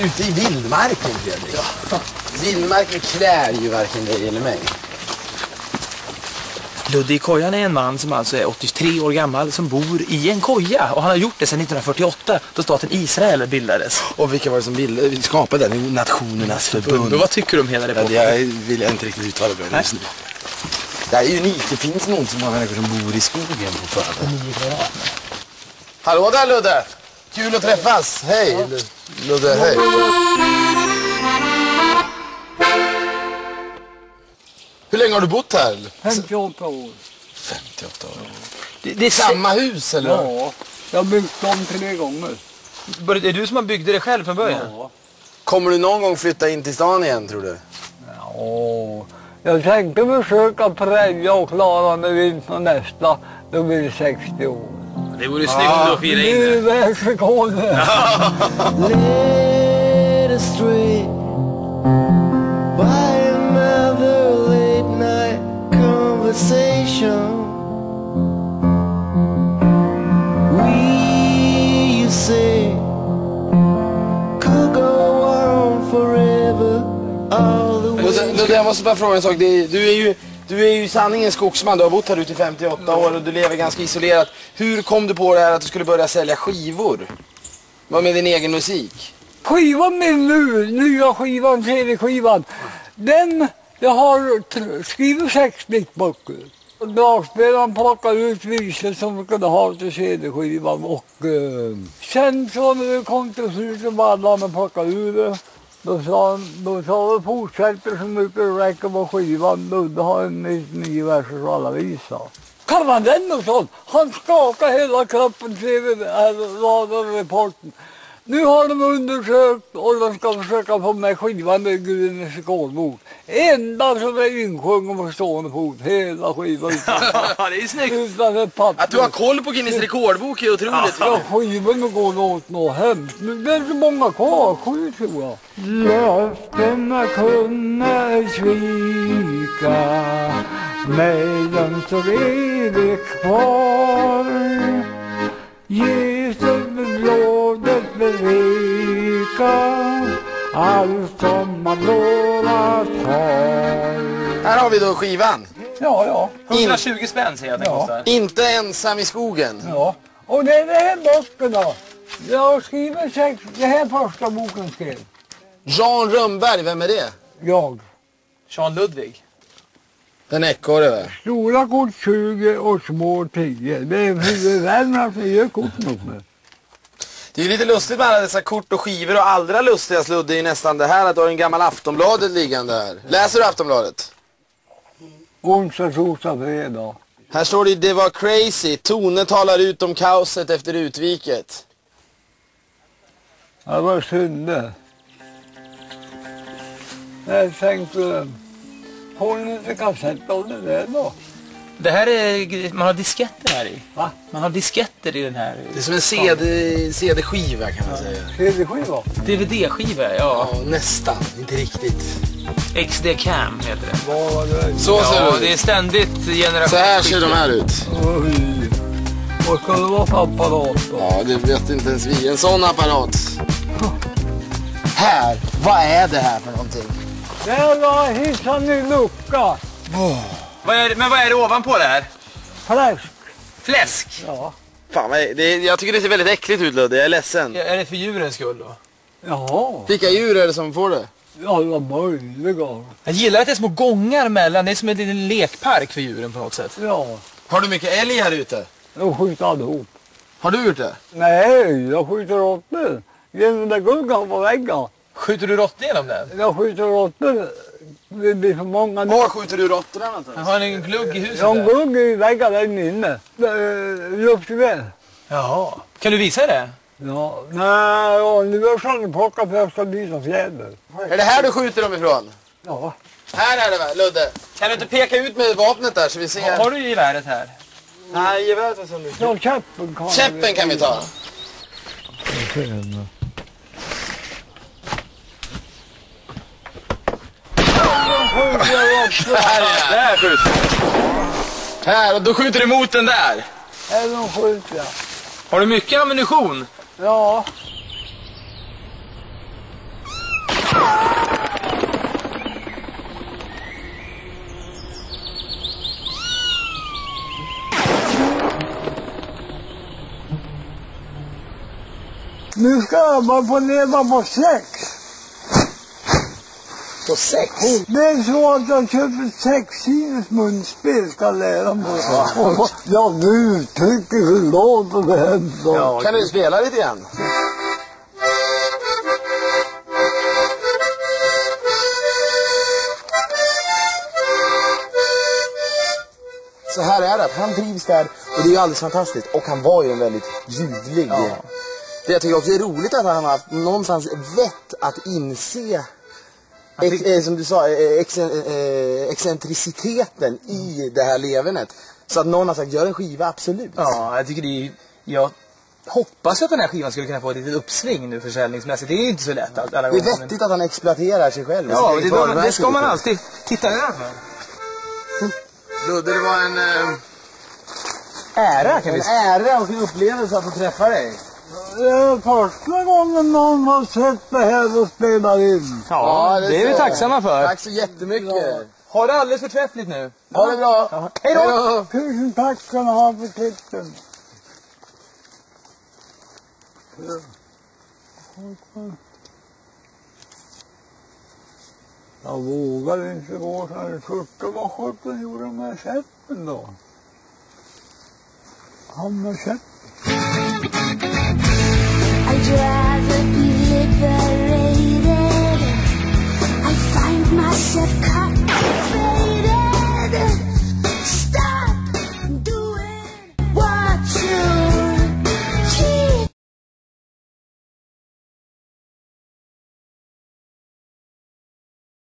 är ute i vildmarken, Fredrik. Ja. Vildmarken klär ju varken dig eller mig. Ludde i kojan är en man som alltså är 83 år gammal som bor i en koja. Och han har gjort det sedan 1948 då staten Israel bildades. Och vilka var det som skapade den? Nationernas förbund. Och vad tycker du om hela det? Ja, det vill jag inte riktigt uttala på just nu. Det är unikt. Det finns någon som har människor som bor i skogen på födan. Hallå där, Ludde! Kul att träffas. Hej, Ludde, hej. Hur länge har du bott här? 58 år. 58 år. Det är samma hus, eller? Ja, jag har byggt dem 3 gånger. Är det du som har byggt det själv från början? Ja. Kommer du någon gång flytta in till stan igen, tror du? Ja, jag tänkte försöka preja och klara mig vinter nästa. Då blir det 60 år. Det vore snyggt att fira in det. Det är världsrekordet. Led astray by another late night conversation. We, you say, could go on forever all the way. Ludde, jag måste bara fråga en sak. Du är ju i sanning en skogsman. Du har bott här ute i 58 år och du lever ganska isolerat. Hur kom du på det här att du skulle börja sälja skivor? Vad med din egen musik? Skivan min nu, nya skivan, CD-skivan. Jag har skrivit 6 diktböcker. Dragspelaren plockade ut visor som vi kunde ha till CD-skivan. Och sen så när vi kom till slutet var alla med plockade ur det. Då sa vi fortsätter så mycket det räcker på skivan. Ludde har en 99 verser så alla visar. Kan man den och sånt? Han skakar hela kroppen till reporten. Nu har de undersökt och de ska försöka få med skivan i Guinness rekordbok. Enda som är insjungen på stående fot. Hela skivan. Ja, det är snyggt. Att du har koll på Guinness rekordbok är otroligt. Ja, skivan går åt något hemskt. Men det är så många kvar. 7 tror jag. Löftena kunna svika. Men så är det kvar. Jesus blådet berika. Allt som man lovat har. Här har vi då skivan. Ja. 120 spänn säger jag att den kostar. Inte ensam i skogen. Ja. Och det är det här böckerna. Jag har skrivit 6. Det här första boken skrev. Jean Rönnberg, vem är det? Jag. Jean Ludvig. En ekorre, va? Stora kort 20 och små 10. Det är huvudvärmarna som gör kort mot mig. Det är ju lite lustigt med alla dessa kort och skivor och allra lustigast, Ludde, är nästan det här att du har en gammal Aftonbladet liggande här. Läser du Aftonbladet? Onsdag, torsdag, fredag. Här står det var crazy. Tone talar ut om kaoset efter utviket. Det var synd det. Jag tänkte, får ni inte kassett av det där då? Det här är, man har disketter här i. Va? Man har disketter i den här. Det är som en CD-skiva kan man säga. CD-skiva? DVD-skiva, ja. Ja, nästan. Inte riktigt. XD-cam heter det. Vad var det? Så ser Ja, det det är ut. ständigt generation. Så här ser de här ut. Oj. Vad ska det vara för apparat då? Ja, det vet inte ens vi. En sån apparat. Här. Vad är det här för någonting? Där var hissan i lucka. Men vad är det ovanpå det här? Fläsk. Fläsk? Ja. Fan, jag tycker det ser väldigt äckligt ut, Ludde. Jag är ledsen. Ja, är det för djurens skull då? Ja. Vilka djur är det som får det? Ja, det var möjliga. Jag gillar att det är små gångar mellan. Det är som en liten lekpark för djuren på något sätt. Ja. Har du mycket älg här ute? Jag skjuter allihop. Har du gjort det? Nej, jag skjuter råttor. Genom där guggan på väggen. Skjuter du råttor genom den? Jag skjuter råttor. Det blir för många. Var skjuter du råttorna Jag någonstans? har en glugg i huset Jag har en där. glugg i väggen där inne. Luftgevär. Jaha. Kan du visa det? Ja. Nej, ja, nu är jag plockat för jag ska visa fjäder. Är det här du skjuter dem ifrån? Ja. Här är det, va, Ludde? Kan du inte peka ut med vapnet där så vi ser? Har du geväret här? Nej, geväret var så mycket. Ja, käppen kan Käppen kan vi ta. Här skjuter. Här, och då skjuter du mot den där. Eller skjuter. Har du mycket ammunition? Ja. Nu ska man få leva på sex. På sex? Det är så att jag köper 6 kilos munspel ska lära mig. Ja, nu uttrycker hur låter det hemskt. Ja, kan du spela lite grann? Så här är det, att han trivs där och det är ju alldeles fantastiskt. Och han var ju en väldigt ljudlig. Ja. Det jag tycker också är roligt att han har haft någonstans vett att inse som du sa, excentriciteten i det här levernet. Så att någon har sagt, gör en skiva, absolut. Ja, jag tycker det är... Jag hoppas att den här skivan skulle kunna få ett litet uppsång nu försäljningsmässigt. Det är inte så lätt alla gånger. Det är vettigt att han exploaterar sig själv. Ja, det ska man alltid titta över. Ludde, det var en Ära kan vi säga. En ära och en upplevelse att få träffa dig. Det är första gången någon har sett det här och spelar in. Ja, det är vi tacksamma för. Tack så jättemycket. Ja. Ha det alldeles förträffligt nu. Ha det bra. Ja. Hej då! Tusen tack ska ni ha för titeln. Jag vågar inte gå så här skjortor. Vad sjutton gjorde de med käppen då? Han med käppen. I drive